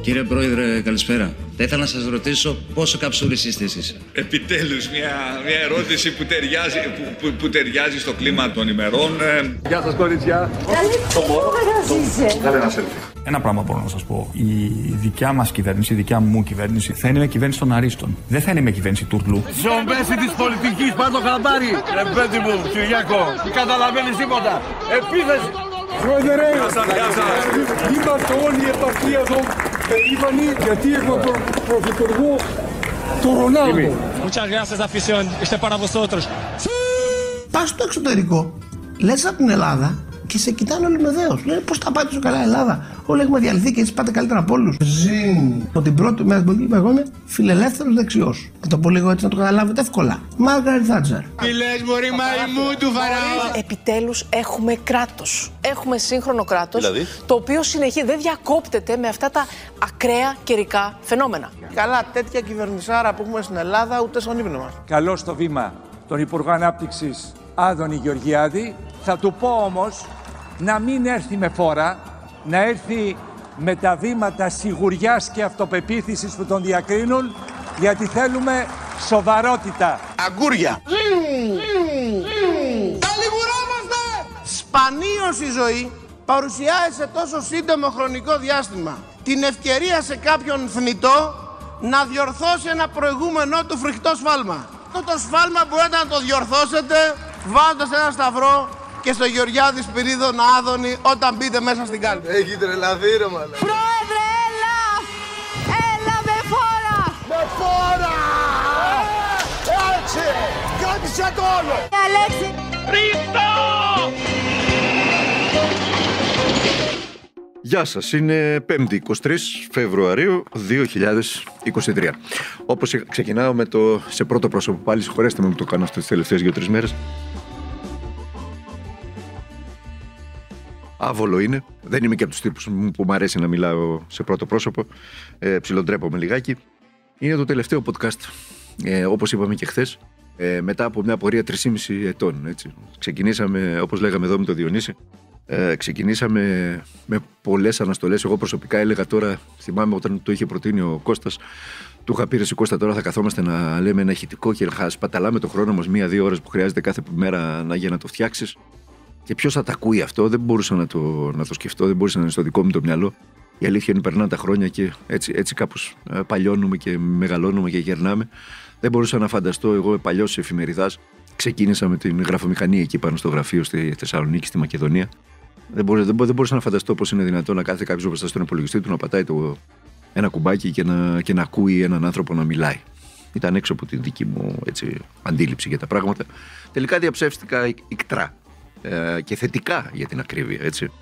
Κύριε Πρόεδρε, καλησπέρα. Θα ήθελα να σας ρωτήσω πόσο καψούρης είστε εσείς. Επιτέλους, μια ερώτηση που ταιριάζει στο κλίμα των ημερών. Γεια σας, κορίτσια. Κάνε ένα σέλφι. Ένα πράγμα μπορώ να σας πω. Η δικιά μας κυβέρνηση, η δικιά μου κυβέρνηση, θα είναι μια κυβέρνηση των αρίστων. Δεν θα είναι μια κυβέρνηση τουρλού. Ζομπέση της πολιτικής, πάρ' το χαμπάρι. Παιδί μου, Κυριάκο, δεν καταλαβαίνεις τίποτα. Επίθεση. Πρόεδρε, είμαστε όλοι η επαρχία εδώ περήφανοι γιατί έχουμε πρωθυπουργό του Ρονάλντο. Muchas gracias, afición. Este para vosotros. Πας στο εξωτερικό, λες από την Ελλάδα και σε κοιτάνε όλοι με δέος. Λένε πώς θα πάει τόσο καλά η Ελλάδα. Όλοι έχουμε διαλυθεί και έτσι πάτε καλύτερα από όλους. Ζήν από την πρώτη μέρα που εγώ είμαι φιλελεύθερος δεξιός. Θα το πω λίγο έτσι να το καταλάβετε εύκολα. Μάργαρετ Θάτσερ. Τι λες, μπορεί μαϊμού του Φαραώ. Επιτέλους έχουμε κράτος. Έχουμε σύγχρονο κράτος, Δηλαδή? το οποίο συνεχίζει, δεν διακόπτεται με αυτά τα ακραία καιρικά φαινόμενα. Καλά, τέτοια κυβερνησάρα που έχουμε στην Ελλάδα, ούτε στον ύπνο μας. Καλώ στο βήμα τον Υπουργό Ανάπτυξης Άδωνη Γεωργιάδη. Θα του πω όμως να μην έρθει με φόρα, να έρθει με τα βήματα σιγουριάς και αυτοπεποίθησης που τον διακρίνουν, γιατί θέλουμε σοβαρότητα. Αγκούρια. Σπανίως η ζωή παρουσιάζει σε τόσο σύντομο χρονικό διάστημα την ευκαιρία σε κάποιον θνητό να διορθώσει ένα προηγούμενο του φρικτό σφάλμα. Αυτό το σφάλμα μπορείτε να το διορθώσετε βάζοντας ένα σταυρό και στο Γεωργιάδη Σπυρίδων Άδωνη όταν μπείτε μέσα στην κάλπη. Έχει τρελαθεί ρε μαλάκα. Πρόεδρε, έλα! Έλα με φόρα! Με φόρα! Έτσι! Κράτησε το όλο! Αλέξη! Γεια σας, είναι 5η 23 Φεβρουαρίου 2023. Όπως ξεκινάω με το σε πρώτο πρόσωπο, πάλι συγχωρέστε με που το κάνω αυτές τις τελευταίες 2-3 μέρες. Άβολο είναι, δεν είμαι και από τους τύπους που μου αρέσει να μιλάω σε πρώτο πρόσωπο, ψιλοντρέπομαι λιγάκι. Είναι το τελευταίο podcast, όπως είπαμε και χθες, μετά από μια πορεία 3,5 ετών. Έτσι. Ξεκινήσαμε, όπως λέγαμε εδώ με τον Διονύση, ξεκινήσαμε με πολλές αναστολές. Εγώ προσωπικά έλεγα τώρα, θυμάμαι όταν το είχε προτείνει ο Κώστας, του είχα πει ρε Κώστα, τώρα θα καθόμαστε να λέμε ένα ηχητικό και θα σπαταλάμε το χρόνο μας 1-2 ώρες που χρειάζεται κάθε μέρα για να το φτιάξεις. Και ποιος θα τα ακούει αυτό, δεν μπορούσα να το σκεφτώ, δεν μπορούσα να είναι στο δικό μου το μυαλό. Η αλήθεια είναι περνάνε τα χρόνια και έτσι κάπως παλιώνουμε και μεγαλώνουμε και γερνάμε. Δεν μπορούσα να φανταστώ, εγώ παλιός εφημεριδάς, ξεκίνησα με την γραφομηχανή εκεί πάνω στο γραφείο στη Θεσσαλονίκη, στη Μακεδονία. Δεν μπορούσα να φανταστώ πώς είναι δυνατόν να κάθεται κάποιος μπροστά στον υπολογιστή του, να πατάει ένα κουμπάκι και να ακούει έναν άνθρωπο να μιλάει. Ήταν έξω από την δική μου αντίληψη για τα πράγματα. Τελικά διαψεύστηκα ικτρά και θετικά για την ακρίβεια, έτσι.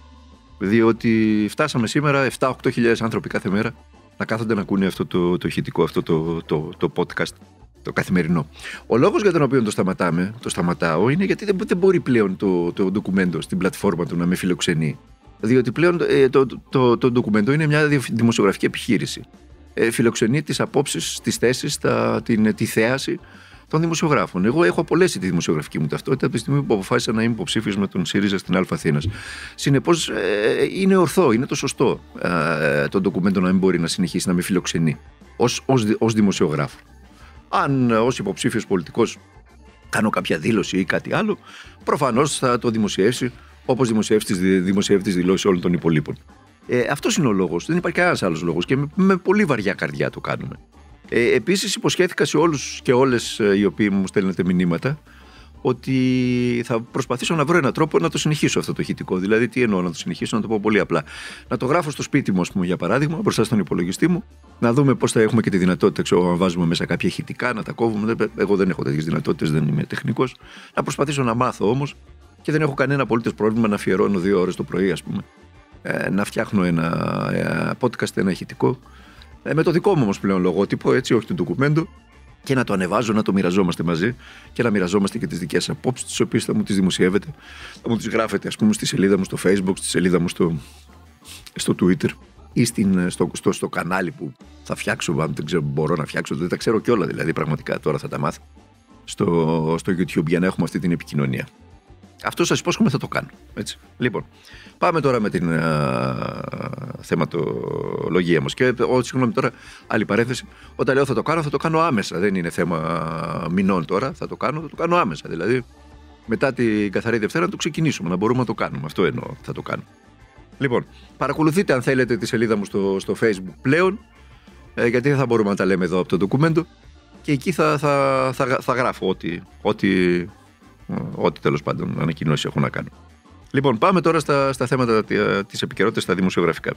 Διότι φτάσαμε σήμερα 7-8 χιλιάδες άνθρωποι κάθε μέρα να κάθονται να ακούνε αυτό το ηχητικό, αυτό το podcast, το καθημερινό. Ο λόγος για τον οποίο το σταματάω είναι γιατί δεν μπορεί πλέον το ντοκουμέντο στην πλατφόρμα του να με φιλοξενεί. Διότι πλέον το ντοκουμέντο είναι μια δημοσιογραφική επιχείρηση. Φιλοξενεί τις απόψεις, τις θέσεις, τη θέαση των δημοσιογράφων. Εγώ έχω απολέσει τη δημοσιογραφική μου ταυτότητα από τη στιγμή που αποφάσισα να είμαι υποψήφιος με τον ΣΥΡΙΖΑ στην Α Αθήνας. Συνεπώς είναι ορθό, είναι το σωστό το ντοκουμέντο να μην μπορεί να συνεχίσει να με φιλοξενεί ως δημοσιογράφο. Αν ως υποψήφιος πολιτικός κάνω κάποια δήλωση ή κάτι άλλο, προφανώς θα το δημοσιεύσει όπως δημοσιεύει τις δηλώσεις όλων των υπολείπων. Αυτός είναι ο λόγος. Δεν υπάρχει κανένας άλλος λόγος και με πολύ βαριά καρδιά το κάνουμε. Επίσης υποσχέθηκα σε όλους και όλες οι οποίοι μου στέλνετε μηνύματα ότι θα προσπαθήσω να βρω έναν τρόπο να το συνεχίσω αυτό το ηχητικό. Δηλαδή, τι εννοώ να το συνεχίσω, να το πω πολύ απλά. Να το γράφω στο σπίτι μου, ας πούμε, για παράδειγμα, μπροστά στον υπολογιστή μου, να δούμε πώς θα έχουμε και τη δυνατότητα, να βάζουμε μέσα κάποια ηχητικά, να τα κόβουμε. Εγώ δεν έχω τέτοιες δυνατότητες, δεν είμαι τεχνικός. Να προσπαθήσω να μάθω όμως και δεν έχω κανένα απολύτως πρόβλημα να αφιερώνω 2 ώρες το πρωί, ας πούμε, να φτιάχνω ένα podcast, ένα ηχητικό. Με το δικό μου όμως πλέον λογότυπο, έτσι, όχι το ντοκουμέντο, και να το ανεβάζω, να το μοιραζόμαστε μαζί και να μοιραζόμαστε και τις δικές απόψεις, τις οποίες θα μου τις δημοσιεύετε, θα μου τις γράφετε, ας πούμε, στη σελίδα μου στο Facebook, στη σελίδα μου στο Twitter ή στο κανάλι που θα φτιάξω, αν δεν ξέρω, μπορώ να φτιάξω, δεν τα ξέρω κιόλα, δηλαδή πραγματικά τώρα θα τα μάθω στο YouTube για να έχουμε αυτή την επικοινωνία. Αυτό σας υπόσχομαι θα το κάνω. Έτσι. Λοιπόν, πάμε τώρα με την θεματολογία μας. Και συγγνώμη τώρα, άλλη παρένθεση. Όταν λέω θα το κάνω άμεσα. Δεν είναι θέμα μηνών τώρα. Θα το κάνω άμεσα. Δηλαδή, μετά την καθαρή Δευτέρα να το ξεκινήσουμε, να μπορούμε να το κάνουμε. Αυτό εννοώ, θα το κάνω. Λοιπόν, παρακολουθείτε αν θέλετε τη σελίδα μου στο Facebook πλέον, γιατί δεν θα μπορούμε να τα λέμε εδώ από το ντοκουμέντο. Και εκεί θα γράφω ό,τι τέλος πάντων ανακοινώσεις έχω να κάνω. Λοιπόν, πάμε τώρα στα θέματα της επικαιρότητας, στα δημοσιογραφικά.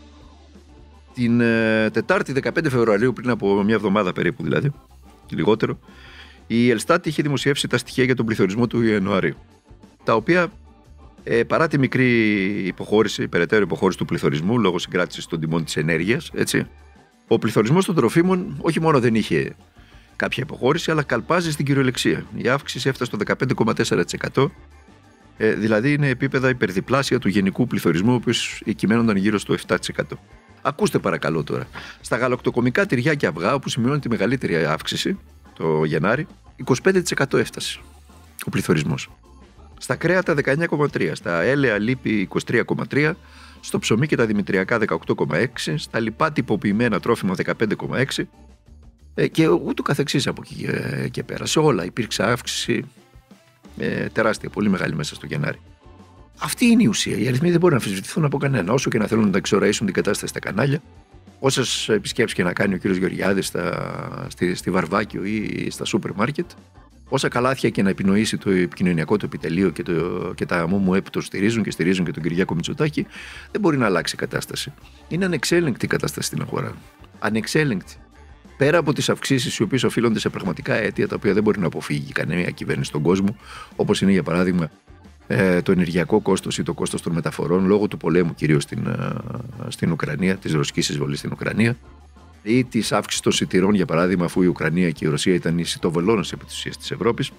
Την Τετάρτη 15 Φεβρουαρίου, πριν από μια εβδομάδα περίπου δηλαδή, και λιγότερο, η Ελστάτ είχε δημοσιεύσει τα στοιχεία για τον πληθωρισμό του Ιανουαρίου, τα οποία παρά τη μικρή περαιτέρω υποχώρηση του πληθωρισμού λόγω συγκράτησης των τιμών της ενέργειας, έτσι, ο πληθωρισμός των τροφίμων όχι μόνο δεν είχε κάποια υποχώρηση, αλλά καλπάζει στην κυριολεξία. Η αύξηση έφτασε στο 15,4%, δηλαδή είναι επίπεδα υπερδιπλάσια του γενικού πληθωρισμού, ο οποίος κυμαίνονταν γύρω στο 7%. Ακούστε παρακαλώ τώρα. Στα γαλακτοκομικά τυριά και αυγά, όπου σημειώνει τη μεγαλύτερη αύξηση το Γενάρη, 25% έφτασε ο πληθωρισμός. Στα κρέατα 19,3%, στα έλαια λίπη 23,3%, στο ψωμί και τα δημητριακά 18,6%, στα λοιπά τυποποιημένα τρόφιμα 15,6%, και ούτω καθεξής από εκεί και πέρα. Σε όλα υπήρξε αύξηση τεράστια, πολύ μεγάλη μέσα στο Γενάρη. Αυτή είναι η ουσία. Οι αριθμοί δεν μπορούν να αμφισβητηθούν από κανένα, όσο και να θέλουν να εξοραίσουν την κατάσταση στα κανάλια. Όσες επισκέψεις και να κάνει ο κ. Γεωργιάδης στη Βαρβάκιο ή στα σούπερ μάρκετ, όσα καλάθια και να επινοήσει το επικοινωνιακό του επιτελείο και τα ΜΟΜΟ που το στηρίζουν και τον Κυριάκο Μητσοτάκη, δεν μπορεί να αλλάξει η κατάσταση. Είναι ανεξέλεγκτη η κατάσταση στην αγορά. Ανεξέλεγκτη. Πέρα από τις αυξήσεις οι οποίες οφείλονται σε πραγματικά αίτια τα οποία δεν μπορεί να αποφύγει κανένα κυβέρνηση στον κόσμο, όπως είναι για παράδειγμα το ενεργειακό κόστος ή το κόστος των μεταφορών λόγω του πολέμου κυρίως στην Ουκρανία, της ρωσικής εισβολής στην Ουκρανία, ή της αύξησης των σιτηρών, για παράδειγμα, αφού η Ουκρανία και η Ρωσία ήταν οι σιτοβελώνες επί της ουσίας της Ευρώπης.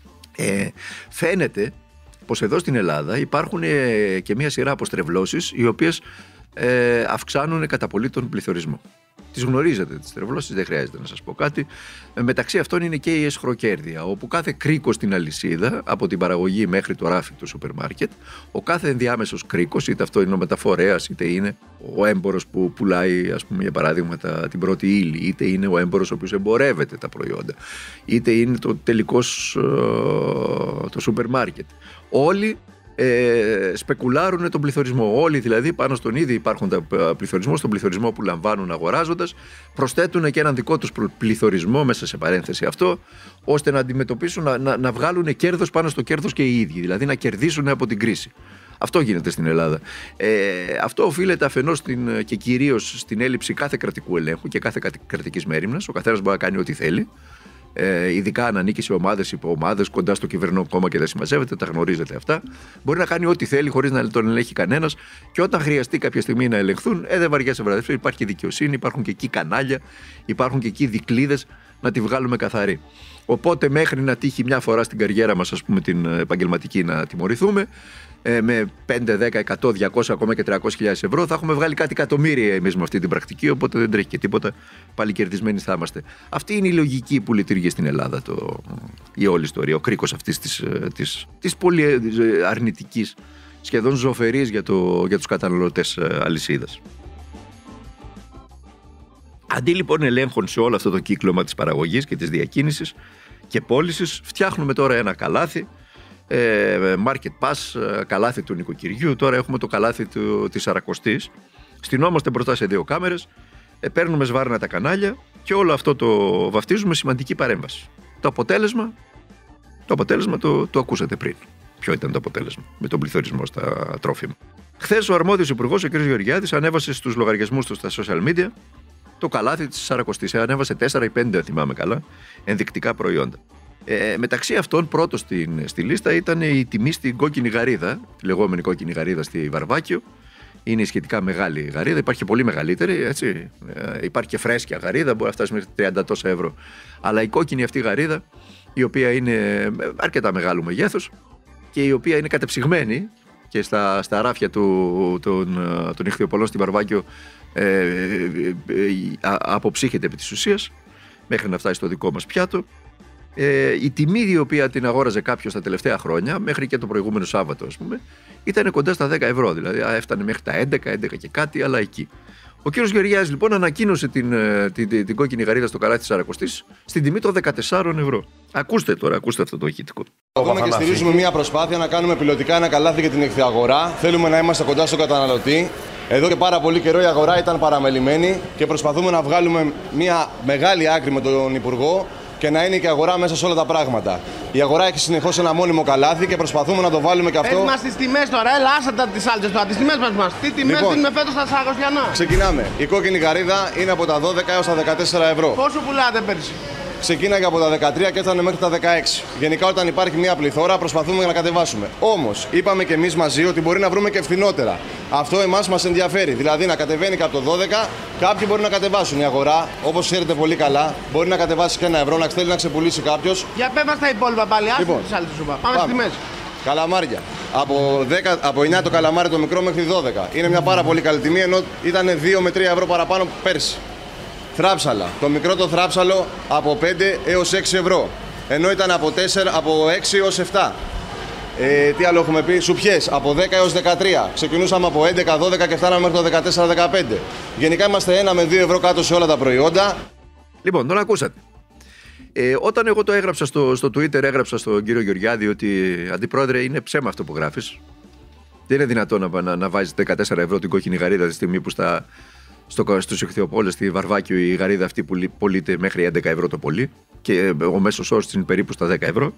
Φαίνεται πως εδώ στην Ελλάδα υπάρχουν και μια σειρά αποστρεβλώσεις οι οποίες αυξάνουν κατά πολύ τον πληθωρισμό. Τις γνωρίζετε τις τρευλώσεις, δεν χρειάζεται να σας πω κάτι. Μεταξύ αυτών είναι και η εσχροκέρδεια, όπου κάθε κρίκος στην αλυσίδα, από την παραγωγή μέχρι το ράφι του σούπερ μάρκετ, ο κάθε ενδιάμεσος κρίκος, είτε αυτό είναι ο μεταφορέας, είτε είναι ο έμπορος που πουλάει, ας πούμε, για παράδειγμα, την πρώτη ύλη, είτε είναι ο έμπορος ο οποίος εμπορεύεται τα προϊόντα, είτε είναι το τελικός το σούπερ μάρκετ. Όλοι σπεκουλάρουν τον πληθωρισμό. Όλοι δηλαδή πάνω στον ήδη υπάρχοντα πληθωρισμό, στον πληθωρισμό που λαμβάνουν αγοράζοντας, προσθέτουν και έναν δικό τους πληθωρισμό μέσα σε παρένθεση αυτό, ώστε να αντιμετωπίσουν, να βγάλουν κέρδος πάνω στο κέρδος και οι ίδιοι, δηλαδή να κερδίσουν από την κρίση. Αυτό γίνεται στην Ελλάδα. Αυτό οφείλεται αφενός και κυρίως στην έλλειψη κάθε κρατικού ελέγχου και κάθε κρατικής μέριμνας. Ο καθένας μπορεί να κάνει ό,τι θέλει. Ειδικά αν ανήκει σε ομάδες, υποομάδες, κοντά στο κυβερνό κόμμα και δεν συμμαζεύεται, τα γνωρίζετε αυτά. Μπορεί να κάνει ό,τι θέλει χωρίς να τον ελέγχει κανένας, και όταν χρειαστεί κάποια στιγμή να ελεγχθούν, δεν βαριέσαι βραδευτεί. Υπάρχει δικαιοσύνη, υπάρχουν και εκεί κανάλια, υπάρχουν και εκεί δικλείδες να τη βγάλουμε καθαρή. Οπότε, μέχρι να τύχει μια φορά στην καριέρα μας, ας πούμε, την επαγγελματική, να τιμωρηθούμε, με 5, 10, 100, 200, ακόμα και 300.000 ευρώ, θα έχουμε βγάλει κάτι εκατομμύρια εμείς με αυτή την πρακτική. Οπότε δεν τρέχει και τίποτα. Πάλι κερδισμένοι θα είμαστε. Αυτή είναι η λογική που λειτουργεί στην Ελλάδα, η όλη ιστορία. Ο κρίκος αυτής της πολύ αρνητικής, σχεδόν ζωφερής για τους καταναλωτές αλυσίδας. Αντί λοιπόν ελέγχων σε όλο αυτό το κύκλωμα της παραγωγής και της διακίνησης και πώλησης, φτιάχνουμε τώρα ένα καλάθι. Market Pass, καλάθι του νοικοκυριού. Τώρα έχουμε το καλάθι της Σαρακοστής. Στηνόμαστε μπροστά σε 2 κάμερες, παίρνουμε σβάρνα τα κανάλια και όλο αυτό το βαφτίζουμε σημαντική παρέμβαση. Το αποτέλεσμα το ακούσατε πριν. Ποιο ήταν το αποτέλεσμα με τον πληθωρισμό στα τρόφιμα? Χθες ο αρμόδιος υπουργός, ο κ. Γεωργιάδης, ανέβασε στους λογαριασμούς του στα social media το καλάθι της Σαρακοστής. Ανέβασε 4 ή 5, αν θυμάμαι καλά, ενδεικτικά προϊόντα. Μεταξύ αυτών, πρώτο στη λίστα ήταν η τιμή στην κόκκινη γαρίδα, τη λεγόμενη κόκκινη γαρίδα στη Βαρβάκιο. Είναι σχετικά μεγάλη γαρίδα, υπάρχει και πολύ μεγαλύτερη, έτσι. Υπάρχει και φρέσκια γαρίδα, μπορεί να φτάσει μέχρι 30 τόσα ευρώ. Αλλά η κόκκινη αυτή γαρίδα, η οποία είναι αρκετά μεγάλου μεγέθους και η οποία είναι κατεψυγμένη και στα ράφια των ιχθυοπολών στη Βαρβάκιο αποψύχεται επί της ουσίας μέχρι να φτάσει στο δικό μας πιάτο. Η τιμή η οποία την αγόραζε κάποιος τα τελευταία χρόνια, μέχρι και το προηγούμενο Σάββατο, ας πούμε, ήταν κοντά στα 10 ευρώ. Δηλαδή έφτανε μέχρι τα 11 και κάτι, αλλά εκεί. Ο κύριος Γεωργιάδης λοιπόν ανακοίνωσε την κόκκινη γαρίδα στο καλάθι της Σαρακοστής στην τιμή των 14 ευρώ. Ακούστε αυτό το ηχητικό. Δούμε και στηρίζουμε μια προσπάθεια να κάνουμε πιλωτικά ένα καλάθι για την εχθιαγορά. Θέλουμε να είμαστε κοντά στον καταναλωτή. Εδώ και πάρα πολύ καιρό η αγορά ήταν παραμελημένη και προσπαθούμε να βγάλουμε μια μεγάλη άκρη με τον Υπουργό και να είναι και αγορά μέσα σε όλα τα πράγματα. Η αγορά έχει συνεχώς ένα μόνιμο καλάθι και προσπαθούμε να το βάλουμε και αυτό. Πες μας τις τιμές τώρα, έλα άστα τις άλλες τώρα, τις τιμές μας. Τι τιμές δίνουμε φέτος στα Σαρακοστιανά? Ξεκινάμε. Η κόκκινη γαρίδα είναι από τα 12 έως τα 14 ευρώ. Πόσο πουλάτε πέρσι? Ξεκίναγε από τα 13 και έφτανε μέχρι τα 16. Γενικά, όταν υπάρχει μια πληθώρα, προσπαθούμε να κατεβάσουμε. Όμως, είπαμε και εμείς μαζί ότι μπορεί να βρούμε και φθηνότερα. Αυτό εμάς μας ενδιαφέρει. Δηλαδή, να κατεβαίνει και από το 12, κάποιοι μπορεί να κατεβάσουν. Η αγορά, όπως ξέρετε πολύ καλά, μπορεί να κατεβάσει και 1 ευρώ, να θέλει να ξεπουλήσει κάποιος. Για πες μας τα υπόλοιπα πάλι, λοιπόν, τις άλλες σου. Πάμε στη μέση. Καλαμάρια. Από 9 το καλαμάρι το μικρό μέχρι 12. Είναι μια πάρα πολύ καλή τιμή, ενώ ήταν 2 με 3 ευρώ παραπάνω πέρσι. Θράψαλα. Το μικρό το θράψαλο από 5 έως 6 ευρώ. Ενώ ήταν από 6 έως 7. Τι άλλο έχουμε πει? Σουπιές από 10 έως 13. Ξεκινούσαμε από 11-12 και φτάναμε μέχρι το 14-15. Γενικά είμαστε 1 με 2 ευρώ κάτω σε όλα τα προϊόντα. Λοιπόν, τον ακούσατε. Όταν εγώ το έγραψα στο Twitter, έγραψα στον κύριο Γεωργιάδη ότι αντιπρόεδρε, είναι ψέμα αυτό που γράφεις. Δεν είναι δυνατόν να βάζεις 14 ευρώ την κόκκινη γαρίδα τη στιγμή που στους ηχθειοπόλες στη Βαρβάκιο η γαρίδα αυτή πωλείται μέχρι 11 ευρώ το πολύ και ο μέσος όρος είναι περίπου στα 10 ευρώ.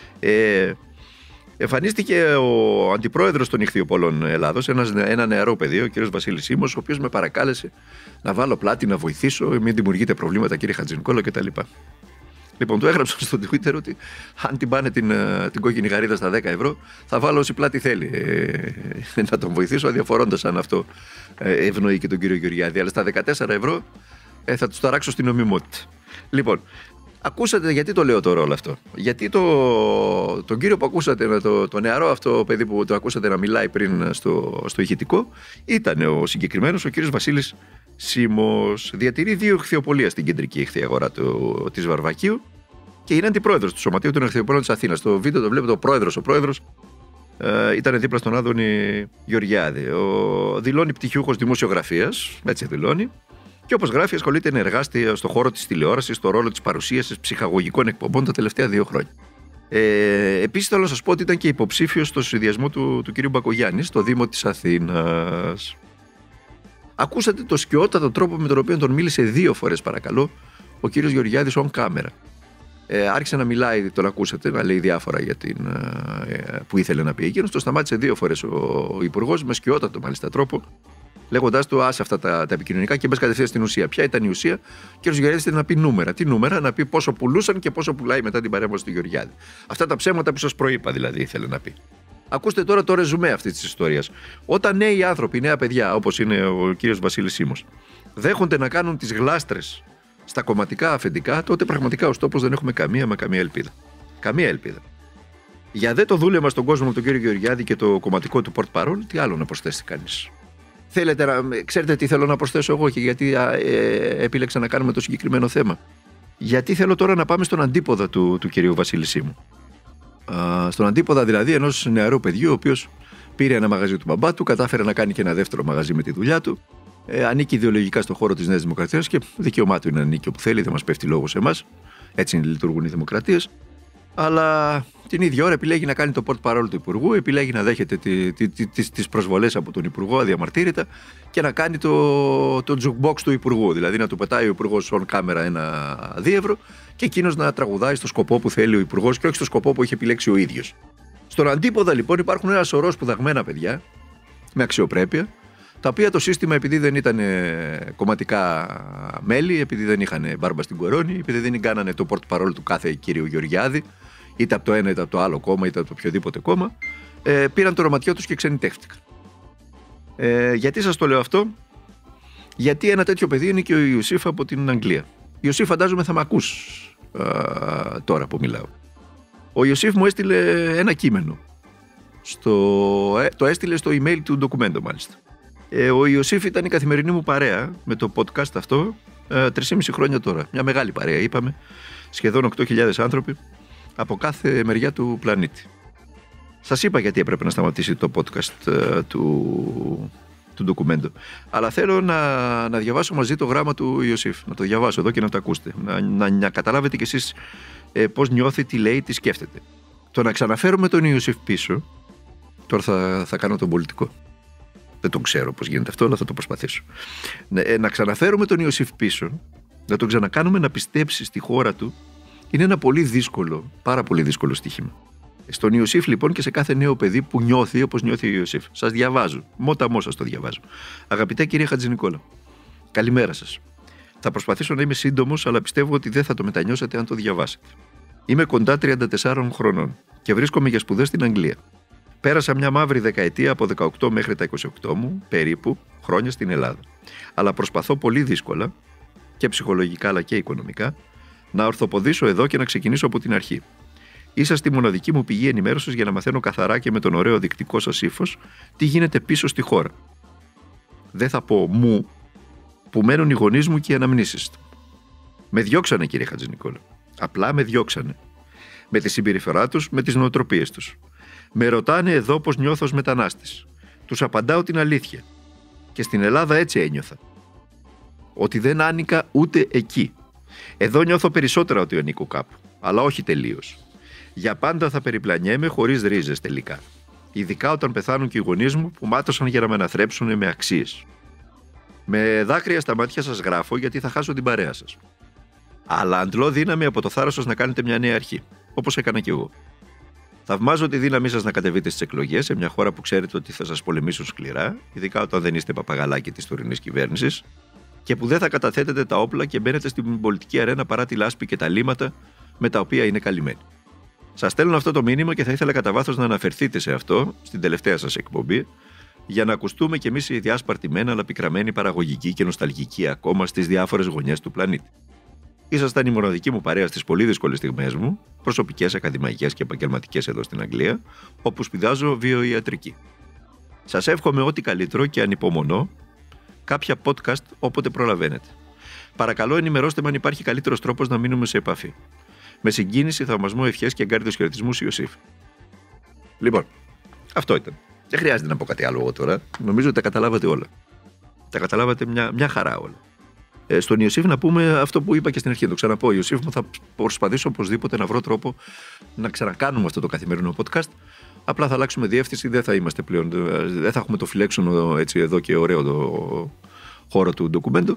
Εμφανίστηκε ο αντιπρόεδρος των Ιχθυοπόλων Ελλάδος, ένα νεαρό παιδί, ο κ. Βασίλης Σίμος, ο οποίος με παρακάλεσε να βάλω πλάτη, να βοηθήσω, μην δημιουργείτε προβλήματα, κύριε Χατζηνικόλα κτλ. Λοιπόν, του έγραψα στο Twitter ότι αν την πάνε την κόκκινη γαρίδα στα 10 ευρώ, θα βάλω όση πλάτη θέλει να τον βοηθήσω, αδιαφορώντας αν αυτό ευνοεί και τον κύριο Γεωργιάδη. Αλλά στα 14 ευρώ θα τους ταράξω στην νομιμότητα. Λοιπόν, ακούσατε γιατί το λέω τώρα όλο αυτό. Γιατί τον κύριο που ακούσατε, το νεαρό αυτό παιδί που το ακούσατε να μιλάει πριν στο ηχητικό, ήταν ο συγκεκριμένος ο κύριος Βασίλης Σίμος. Διατηρεί 2 ηχθειοπολία στην κεντρική ηχθειαγορά της Βαρβακίου και είναι αντιπρόεδρος του Σωματείου των Ηχθειοπολών της Αθήνας. Στο βίντεο το βλέπετε, ο πρόεδρος ήταν δίπλα στον Άδωνη Γεωργιάδη. Δηλώνει πτυχιούχος δημοσιογραφίας, έτσι δηλώνει. Και όπως γράφει, ασχολείται ενεργά στον χώρο της τηλεόρασης, στο ρόλο της παρουσίασης ψυχαγωγικών εκπομπών τα τελευταία 2 χρόνια. Επίσης, θέλω να σας πω ότι ήταν και υποψήφιος στο συνδυασμό του κ. Μπακογιάννη στο Δήμο της Αθήνας. Ακούσατε το σκιότατο τρόπο με τον οποίο τον μίλησε 2 φορές, παρακαλώ, ο κ. Γεωργιάδης on camera. Άρχισε να μιλάει, τον ακούσατε, να λέει διάφορα για που ήθελε να πει εκείνος. Το σταμάτησε 2 φορές ο Υπουργός, με σκιότατο μάλιστα τρόπο, λέγοντάς του άσε αυτά τα επικοινωνικά και μπες κατευθείαν στην ουσία. Ποια ήταν η ουσία? Ο κ. Γεωργιάδης ήθελε να πει νούμερα. Τι νούμερα? Να πει πόσο πουλούσαν και πόσο πουλάει μετά την παρέμβαση του Γεωργιάδη. Αυτά τα ψέματα που σας προείπα δηλαδή ήθελε να πει. Ακούστε τώρα το ρεζουμέ αυτής της ιστορίας. Όταν νέοι άνθρωποι, νέα παιδιά, όπως είναι ο κ. Βασίλης Σίμος, δέχονται να κάνουν τις γλάστρες στα κομματικά αφεντικά, τότε πραγματικά ως τόπος δεν έχουμε καμία ελπίδα. Καμία ελπίδα. Για δε το δούλευμα στον κόσμο με τον κ. Γεωργιάδη και το κομματικό του porte-parole, τι άλλο να προσθέσει κανείς? Ξέρετε τι θέλω να προσθέσω εγώ και γιατί επίλεξα να κάνουμε το συγκεκριμένο θέμα? Γιατί θέλω τώρα να πάμε στον αντίποδα του κυρίου Βασίλη Σίμου. Στον αντίποδα δηλαδή ενός νεαρού παιδιού, ο οποίος πήρε ένα μαγαζί του μπαμπά του, κατάφερε να κάνει και ένα δεύτερο μαγαζί με τη δουλειά του, ανήκει ιδεολογικά στον χώρο της Νέας Δημοκρατίας και δικαίωμά του είναι να ανήκει όπου θέλει, δεν μας πέφτει λόγο σε εμάς. Έτσι λειτουργούν οι δημοκρατίες. Αλλά την ίδια ώρα επιλέγει να κάνει το porte-parole του Υπουργού, επιλέγει να δέχεται τις προσβολές από τον Υπουργό αδιαμαρτύρητα και να κάνει το jukebox του Υπουργού. Δηλαδή να του πετάει ο Υπουργός on camera ένα δίευρο και εκείνος να τραγουδάει στο σκοπό που θέλει ο Υπουργός και όχι στο σκοπό που έχει επιλέξει ο ίδιος. Στον αντίποδα λοιπόν υπάρχουν ένα σωρό σπουδαγμένα παιδιά με αξιοπρέπεια, τα οποία το σύστημα, επειδή δεν ήταν κομματικά μέλη, επειδή δεν είχαν μπάρμπα στην κορώνη, επειδή δεν κάνανε το porte-parole του κάθε κύριου Γεωργιάδη, είτε από το ένα είτε από το άλλο κόμμα, είτε από το οποιοδήποτε κόμμα, πήραν το ρωματιό τους και ξενιτεύτηκαν. Γιατί σας το λέω αυτό? Γιατί ένα τέτοιο παιδί είναι και ο Ιωσήφ από την Αγγλία. Ιωσήφ, φαντάζομαι θα με ακούς τώρα που μιλάω. Ο Ιωσήφ μου έστειλε ένα κείμενο. Το έστειλε στο email του ντοκουμέντο μάλιστα. Ο Ιωσήφ ήταν η καθημερινή μου παρέα με το podcast αυτό 3,5 χρόνια τώρα. Μια μεγάλη παρέα, είπαμε. Σχεδόν 8.000 άνθρωποι από κάθε μεριά του πλανήτη. Σας είπα γιατί έπρεπε να σταματήσει το podcast του ντοκουμέντο. Αλλά θέλω να διαβάσω μαζί το γράμμα του Ιωσήφ. Να το διαβάσω εδώ και να το ακούσετε. Να καταλάβετε κι εσείς πώς νιώθει, τι λέει, τι σκέφτεται. Το να ξαναφέρουμε τον Ιωσήφ πίσω. Τώρα θα κάνω τον πολιτικό. Δεν τον ξέρω πώς γίνεται αυτό, αλλά θα το προσπαθήσω. Να ξαναφέρουμε τον Ιωσήφ πίσω, να τον ξανακάνουμε να πιστέψει στη χώρα του, είναι ένα πολύ δύσκολο, πάρα πολύ δύσκολο στοίχημα. Στον Ιωσήφ λοιπόν και σε κάθε νέο παιδί που νιώθει όπως νιώθει ο Ιωσήφ. Σας διαβάζω. Μότα σας το διαβάζω. Αγαπητέ κυρία Χατζηνικόλα, καλημέρα σας. Θα προσπαθήσω να είμαι σύντομος, αλλά πιστεύω ότι δεν θα το μετανιώσετε αν το διαβάσετε. Είμαι κοντά 34 χρονών και βρίσκομαι για σπουδές στην Αγγλία. Πέρασα μια μαύρη δεκαετία από 18 μέχρι τα 28 μου, περίπου, χρόνια στην Ελλάδα. Αλλά προσπαθώ πολύ δύσκολα, και ψυχολογικά αλλά και οικονομικά, να ορθοποδήσω εδώ και να ξεκινήσω από την αρχή. Είσαστε η μοναδική μου πηγή ενημέρωσης για να μαθαίνω καθαρά και με τον ωραίο δεικτικό σας ύφος τι γίνεται πίσω στη χώρα. Δεν θα πω μου, που μένουν οι γονείς μου και οι αναμνήσεις του. Με διώξανε, κύριε Χατζηνικόλα. Απλά με διώξανε. Με τη συμπεριφορά τους, με τις νοοτροπίες τους. Με ρωτάνε εδώ πώς νιώθω ως μετανάστης. Τους απαντάω την αλήθεια. Και στην Ελλάδα έτσι ένιωθα. Ότι δεν άνοικα ούτε εκεί. Εδώ νιώθω περισσότερα ότι ανήκω κάπου, αλλά όχι τελείως. Για πάντα θα περιπλανιέμαι χωρίς ρίζες τελικά. Ειδικά όταν πεθάνουν και οι γονείς μου που μάτωσαν για να με αναθρέψουν με αξίες. Με δάκρυα στα μάτια σας γράφω γιατί θα χάσω την παρέα σας. Αλλά αντλώ δύναμη από το θάρρος σας να κάνετε μια νέα αρχή, όπως έκανα κι εγώ. Θαυμάζω τη δύναμή σας να κατεβείτε στις εκλογές σε μια χώρα που ξέρετε ότι θα σας πολεμήσουν σκληρά, ειδικά όταν δεν είστε παπαγαλάκι της τωρινής κυβέρνησης, και που δεν θα καταθέτετε τα όπλα και μπαίνετε στην πολιτική αρένα παρά τη λάσπη και τα λύματα με τα οποία είναι καλυμμένοι. Σας στέλνω αυτό το μήνυμα και θα ήθελα κατά βάθος να αναφερθείτε σε αυτό στην τελευταία σας εκπομπή, για να ακουστούμε κι εμείς οι διάσπαρτοι μεν αλλά πικραμένοι παραγωγικοί και νοσταλγικοί ακόμα στις διάφορες γωνιές του πλανήτη. Ήσασταν η μοναδική μου παρέα στις πολύ δύσκολες στιγμές μου, προσωπικές, ακαδημαϊκές και επαγγελματικές εδώ στην Αγγλία, όπου σπουδάζω βιοιατρική. Σας εύχομαι ό,τι καλύτερο και ανυπομονώ κάποια podcast όποτε προλαβαίνετε. Παρακαλώ, ενημερώστε με αν υπάρχει καλύτερος τρόπος να μείνουμε σε επαφή. Με συγκίνηση, θαυμασμό, ευχές και εγκάρδιος χαιρετισμούς, Ιωσήφ. Λοιπόν, αυτό ήταν. Δεν χρειάζεται να πω κάτι άλλο εγώ τώρα. Νομίζω ότι τα καταλάβατε όλα. Τα καταλάβατε μια χαρά όλα. Στον Ιωσήφ να πούμε αυτό που είπα και στην αρχή. Το ξαναπώ. Ιωσήφ μου, θα προσπαθήσω οπωσδήποτε να βρω τρόπο να ξανακάνουμε αυτό το καθημερινό podcast. Απλά θα αλλάξουμε διεύθυνση. Δεν θα είμαστε πλέον. Δεν θα έχουμε το φιλέξονο έτσι εδώ και ωραίο το χώρο του ντοκουμέντου.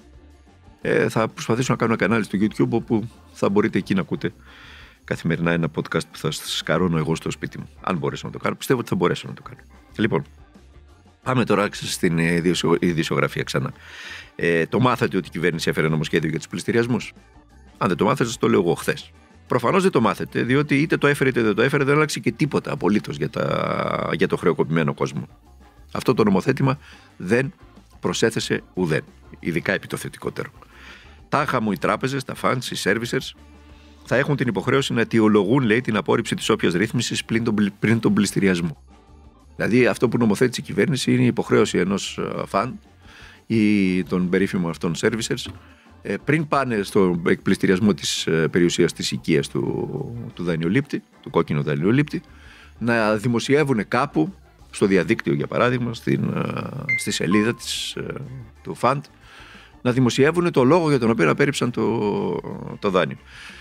Θα προσπαθήσω να κάνω ένα κανάλι στο YouTube όπου θα μπορείτε εκεί να ακούτε καθημερινά ένα podcast που θα σας καρώνω εγώ στο σπίτι μου. Αν μπορέσω να το κάνω. Πιστεύω ότι θα μπορέσω να το κάνω. Λοιπόν, πάμε τώρα στην ειδησιογραφία ξανά. Το μάθατε ότι η κυβέρνηση έφερε νομοσχέδιο για τους πληστηριασμούς? Αν δεν το μάθετε, σας το λέω εγώ χθες. Προφανώς δεν το μάθετε, διότι είτε το έφερε είτε δεν το έφερε, δεν άλλαξε και τίποτα απολύτως για το χρεοκοπημένο κόσμο. Αυτό το νομοθέτημα δεν προσέθεσε ουδέν, ειδικά επί το θετικότερο. Τάχα μου οι τράπεζες, τα funds, οι servicers θα έχουν την υποχρέωση να αιτιολογούν, λέει, την απόρριψη της όποιας ρύθμισης πριν τον πληστηριασμό. Δηλαδή, αυτό που νομοθέτησε η κυβέρνηση είναι η υποχρέωση ενός fund ή των περίφημων αυτών servicers, πριν πάνε στο εκπληστηριασμό της περιουσίας της οικίας του δανειολήπτη, του κόκκινου δανειολήπτη, να δημοσιεύουν κάπου στο διαδίκτυο, για παράδειγμα, στη σελίδα του fund, να δημοσιεύουν το λόγο για τον οποίο απέρριψαν το δάνειο.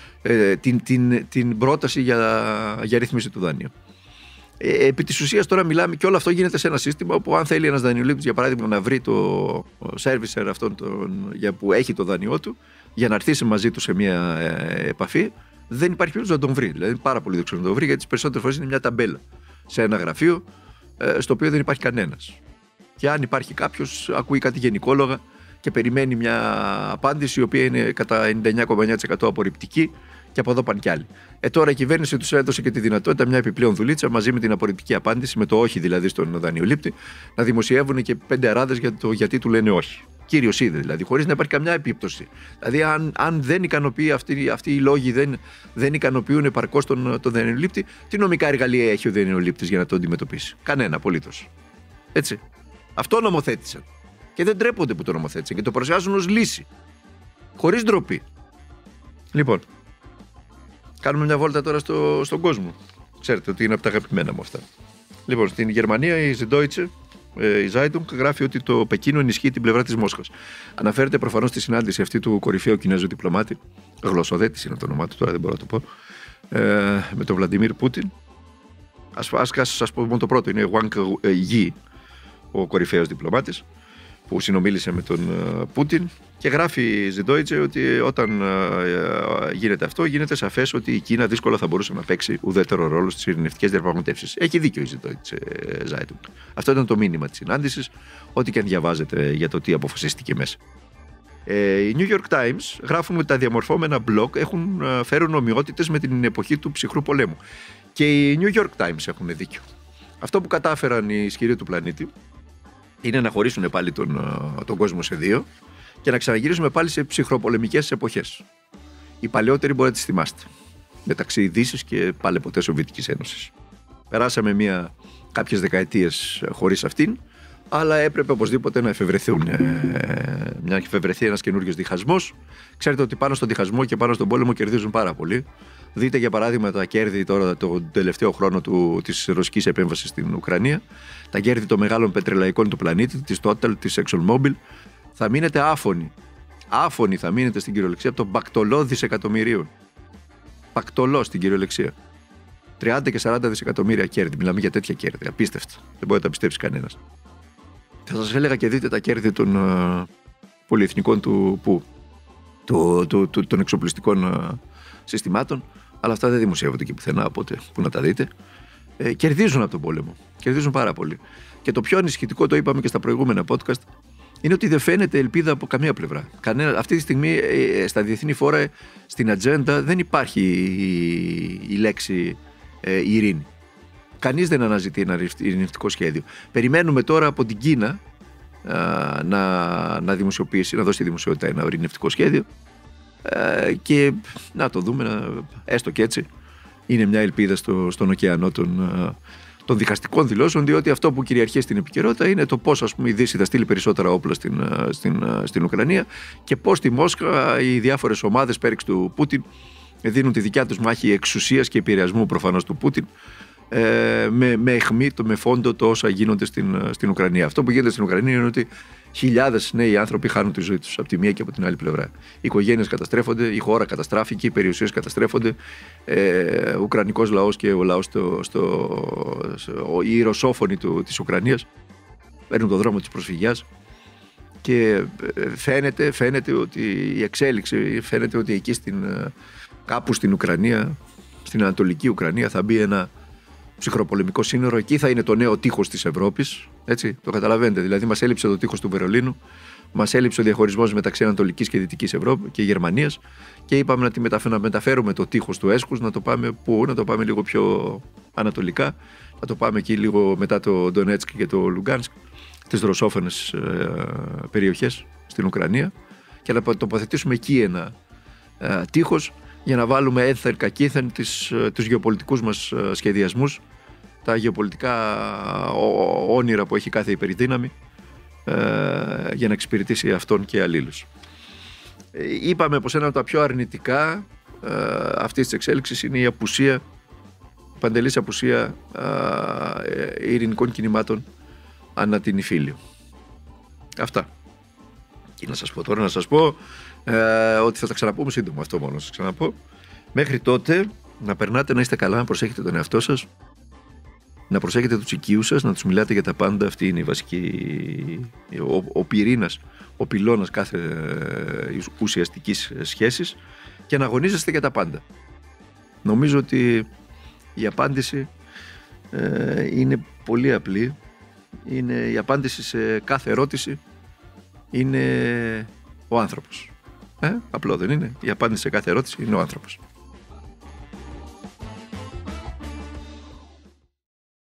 Την πρόταση για ρύθμιση του δάνειου. Επί της ουσίας τώρα μιλάμε και όλο αυτό γίνεται σε ένα σύστημα όπου αν θέλει ένας δανειολήπτης, για παράδειγμα, να βρει το servicer αυτόν που έχει το δάνειό του για να έρθει μαζί του σε μια επαφή, δεν υπάρχει περίπτωση να τον βρει. Δηλαδή είναι πάρα πολύ δύσκολο να τον βρει, γιατί τις περισσότερες φορές είναι μια ταμπέλα σε ένα γραφείο στο οποίο δεν υπάρχει κανένας. Και αν υπάρχει κάποιος, ακούει κάτι γενικόλογα και περιμένει μια απάντηση η οποία είναι κατά 99,9% απορριπτική. Και από εδώ πάνε κι άλλοι. Τώρα η κυβέρνηση τους έδωσε και τη δυνατότητα μια επιπλέον δουλίτσα μαζί με την απορριπτική απάντηση, με το όχι δηλαδή στον δανειολήπτη, να δημοσιεύουν και 5 αράδες για το γιατί του λένε όχι. Κύριος είδε δηλαδή, χωρίς να υπάρχει καμιά επίπτωση. Δηλαδή, αν δεν ικανοποιεί αυτοί οι λόγοι, δεν ικανοποιούν επαρκώς τον δανειολήπτη, τι νομικά εργαλεία έχει ο δανειολήπτης για να το αντιμετωπίσει? Κανένα απολύτως. Έτσι. Αυτό νομοθέτησαν. Και δεν τρέπονται που το νομοθέτησαν και το παρουσιάζουν ως λύση. Χωρίς ντροπή. Λοιπόν, κάνουμε μια βόλτα τώρα στον κόσμο. Ξέρετε ότι είναι από τα αγαπημένα μου αυτά. Λοιπόν, στην Γερμανία η Süddeutsche, η Zeitung, γράφει ότι το Πεκίνο ενισχύει την πλευρά της Μόσχας. Αναφέρεται προφανώς στη συνάντηση αυτή του κορυφαίου Κινέζου διπλωμάτη, γλωσσοδέτης είναι το όνομά του, τώρα δεν μπορώ να το πω, με τον Βλαντιμίρ Πούτιν. Ας πω μόνο το πρώτο, είναι Wang Yi, ο κορυφαίος διπλωμάτης, που συνομίλησε με τον Πούτιν, και γράφει η Süddeutsche ότι όταν γίνεται αυτό, γίνεται σαφές ότι η Κίνα δύσκολα θα μπορούσε να παίξει ουδέτερο ρόλο στις ειρηνευτικές διαπραγματεύσεις. Έχει δίκιο η Süddeutsche Zeitung. Αυτό ήταν το μήνυμα της συνάντησης, ό,τι και αν διαβάζετε για το τι αποφασίστηκε μέσα. Οι New York Times γράφουν ότι τα διαμορφώμενα μπλοκ φέρουν ομοιότητες με την εποχή του ψυχρού πολέμου. Και οι New York Times έχουν δίκιο. Αυτό που κατάφεραν οι ισχυροί του πλανήτη είναι να χωρίσουν πάλι τον κόσμο σε δύο και να ξαναγυρίσουμε πάλι σε ψυχροπολεμικές εποχές. Οι παλαιότεροι μπορεί να τις θυμάστε. Μεταξύ Δύσης και πάλι ποτέ Σοβιετικής Ένωσης. Περάσαμε κάποιες δεκαετίες χωρίς αυτήν, αλλά έπρεπε οπωσδήποτε να εφευρεθεί ένας καινούριος διχασμός. Ξέρετε ότι πάνω στον διχασμό και πάνω στον πόλεμο κερδίζουν πάρα πολύ. Δείτε για παράδειγμα τα κέρδη τώρα τον τελευταίο χρόνο της ρωσικής επέμβασης στην Ουκρανία, τα κέρδη των μεγάλων πετρελαϊκών του πλανήτη, της Total, της ExxonMobil. Θα μείνετε άφωνοι. Άφωνοι θα μείνετε στην κυριολεξία από τον πακτολό δισεκατομμυρίων. Πακτολό στην κυριολεξία. 30 και 40 δισεκατομμύρια κέρδη. Μιλάμε για τέτοια κέρδη. Απίστευτα. Δεν μπορεί να τα πιστέψει κανένας. Θα σας έλεγα και δείτε τα κέρδη των πολυεθνικών των εξοπλιστικών συστημάτων, αλλά αυτά δεν δημοσιεύονται και πουθενά, οπότε που να τα δείτε. Κερδίζουν από τον πόλεμο. Κερδίζουν πάρα πολύ. Και το πιο ανησυχητικό, το είπαμε και στα προηγούμενα podcast, είναι ότι δεν φαίνεται ελπίδα από καμία πλευρά. Αυτή τη στιγμή στα διεθνή φόρα, στην ατζέντα, δεν υπάρχει η λέξη ειρήνη. Κανείς δεν αναζητεί ένα ειρηνευτικό σχέδιο. Περιμένουμε τώρα από την Κίνα να δημοσιοποιήσει, να δώσει δημοσιότητα ένα ειρηνευτικό σχέδιο, και να το δούμε, έστω και έτσι. Είναι μια ελπίδα στον ωκεανό των δικαστικών δηλώσεων, διότι αυτό που κυριαρχεί στην επικαιρότητα είναι το πώς, ας πούμε, η Δύση θα στείλει περισσότερα όπλα στην Ουκρανία και πώς στη Μόσχα οι διάφορες ομάδες πέριξ του Πούτιν δίνουν τη δικιά τους μάχη εξουσίας και επηρεασμού προφανώς του Πούτιν, με αιχμή, με φόντο το όσα γίνονται στην Ουκρανία. Αυτό που γίνεται στην Ουκρανία είναι ότι χιλιάδες νέοι άνθρωποι χάνουν τη ζωή τους από τη μία και από την άλλη πλευρά. Οι οικογένειες καταστρέφονται, η χώρα καταστράφηκε, οι περιουσίες καταστρέφονται. Ο Ουκρανικός λαός και ο λαός, οι ρωσόφωνοι της Ουκρανίας παίρνουν τον δρόμο της προσφυγιάς, και φαίνεται ότι η εξέλιξη, φαίνεται ότι εκεί κάπου στην Ουκρανία, στην Ανατολική Ουκρανία, θα μπει ένα ψυχροπολεμικό σύνορο. Εκεί θα είναι το νέο τείχος της Ευρώπης. Έτσι, το καταλαβαίνετε. Δηλαδή, μας έλειψε το τείχος του Βερολίνου, μας έλειψε ο διαχωρισμός μεταξύ Ανατολικής και Δυτικής Ευρώπης και Γερμανίας, και είπαμε να μεταφέρουμε το τείχος του έσχους, να το πάμε πού, να το πάμε λίγο πιο ανατολικά, να το πάμε εκεί λίγο μετά το Ντονέτσκ και το Λουγκάνσκ, τις ρωσόφωνες περιοχές στην Ουκρανία, και να τοποθετήσουμε εκεί ένα τείχος, για να βάλουμε ένθεν κακήθεν τους γεωπολιτικούς μας σχεδιασμούς, τα γεωπολιτικά όνειρα που έχει κάθε υπερδύναμη, για να εξυπηρετήσει αυτόν και αλλήλους. Είπαμε πως ένα από τα πιο αρνητικά αυτής της εξέλιξης είναι η παντελής απουσία ειρηνικών κινημάτων ανά την Ιφίλιο. Αυτά. Και να σας πω τώρα, ότι θα τα ξαναπούμε σύντομα, αυτό μόνο να σας ξαναπώ. Μέχρι τότε να περνάτε, να είστε καλά, να προσέχετε τον εαυτό σας, να προσέχετε τους οικείους σας, να τους μιλάτε για τα πάντα. Αυτή είναι η βασική, ο πυρήνας, ο πυλώνας κάθε ουσιαστικής σχέσης, και να αγωνίζεστε για τα πάντα. Νομίζω ότι η απάντηση είναι πολύ απλή. Η απάντηση σε κάθε ερώτηση είναι ο άνθρωπος. Απλό δεν είναι? Η απάντηση σε κάθε ερώτηση είναι ο άνθρωπος.